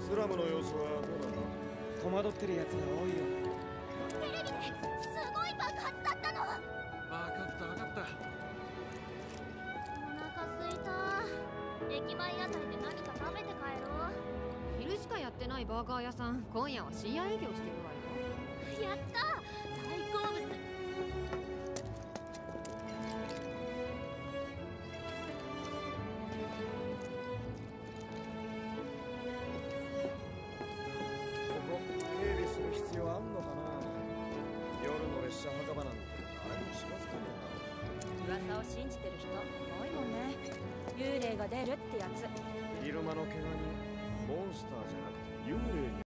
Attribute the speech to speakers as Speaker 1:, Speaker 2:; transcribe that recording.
Speaker 1: スラムの様子はどうなんだ？
Speaker 2: 戸惑ってるやつが多いよ。
Speaker 3: テレビですごい爆発だったの。
Speaker 4: 分かった分かった。
Speaker 3: お腹すいた。駅前あたりで何か食べて帰ろう。
Speaker 5: 昼しかやってないバーガー屋さん、今夜は深夜営業してるわよ。
Speaker 3: やった大好物。
Speaker 1: ここ警備する必要あんのかな？夜の列車墓場なんて誰も知らずかね
Speaker 6: 噂を信じてる人多いもんね。幽霊が出るってやつ。
Speaker 1: えな。昼間の怪我人モンスターじゃなくて幽霊に